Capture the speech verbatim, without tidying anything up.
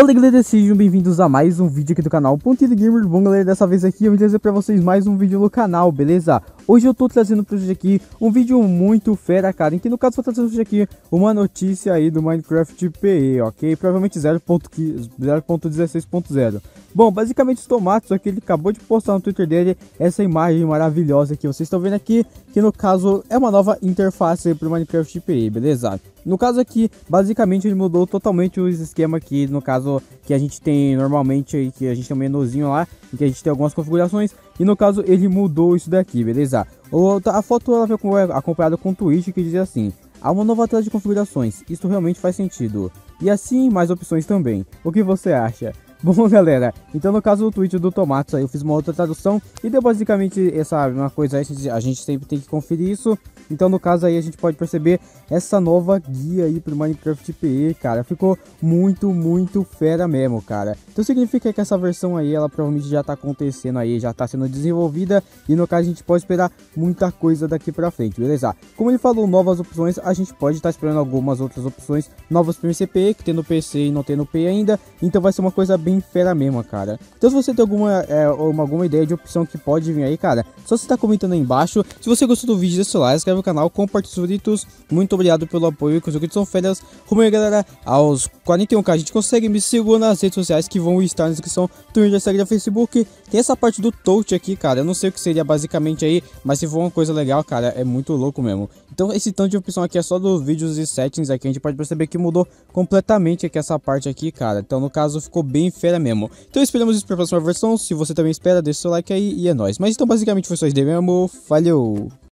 Fala galera, sejam bem-vindos a mais um vídeo aqui do canal Pontilha Gamer. Bom galera, dessa vez aqui eu vou trazer pra vocês mais um vídeo no canal, beleza? Hoje eu tô trazendo pra vocês aqui um vídeo muito fera, cara, em que no caso eu tô trazendo pra vocês aqui uma notícia aí do Minecraft P E, ok? Provavelmente zero ponto dezesseis ponto zero. Bom, basicamente o Tomatos aqui, ele acabou de postar no Twitter dele essa imagem maravilhosa que vocês estão vendo aqui, que no caso é uma nova interface pro Minecraft P E, beleza? No caso aqui, basicamente ele mudou totalmente o esquema aqui, no caso que a gente tem normalmente aí, que a gente tem um menuzinho lá, em que a gente tem algumas configurações, e no caso ele mudou isso daqui, beleza? A foto ela veio acompanhada com um tweet que dizia assim: há uma nova tela de configurações, isso realmente faz sentido. E assim, mais opções também. O que você acha? Bom galera, então no caso do tweet do Tomatos aí eu fiz uma outra tradução e deu basicamente essa uma coisa aí, a gente, a gente sempre tem que conferir isso. Então no caso aí a gente pode perceber essa nova guia aí pro Minecraft P E, cara, ficou muito, muito fera mesmo, cara. Então significa que essa versão aí, ela provavelmente já tá acontecendo aí, já tá sendo desenvolvida e no caso a gente pode esperar muita coisa daqui pra frente, beleza? Como ele falou novas opções, a gente pode estar esperando algumas outras opções novas pro P E, que tem no P C e não tem no P E ainda, então vai ser uma coisa bem fera mesmo, cara. Então se você tem alguma, é, uma, alguma ideia de opção que pode vir aí, cara, só você tá comentando aí embaixo. Se você gostou do vídeo, deixa o like, se inscreve no canal, compartilha os favoritos. Muito obrigado pelo apoio, que os vídeos são férias. Rumo aí, galera, aos quarenta e um K a gente consegue. Me siga nas redes sociais que vão estar na descrição, Twitter, Instagram, Facebook. Tem essa parte do touch aqui, cara, eu não sei o que seria basicamente aí, mas se for uma coisa legal, cara, é muito louco mesmo. Então esse tanto de opção aqui é só dos vídeos e settings aqui, a gente pode perceber que mudou completamente aqui essa parte aqui, cara. Então no caso ficou bem fera mesmo. Então esperamos isso para a próxima versão. Se você também espera, deixa o seu like aí e é nóis. Mas então basicamente foi só isso daí mesmo. Valeu!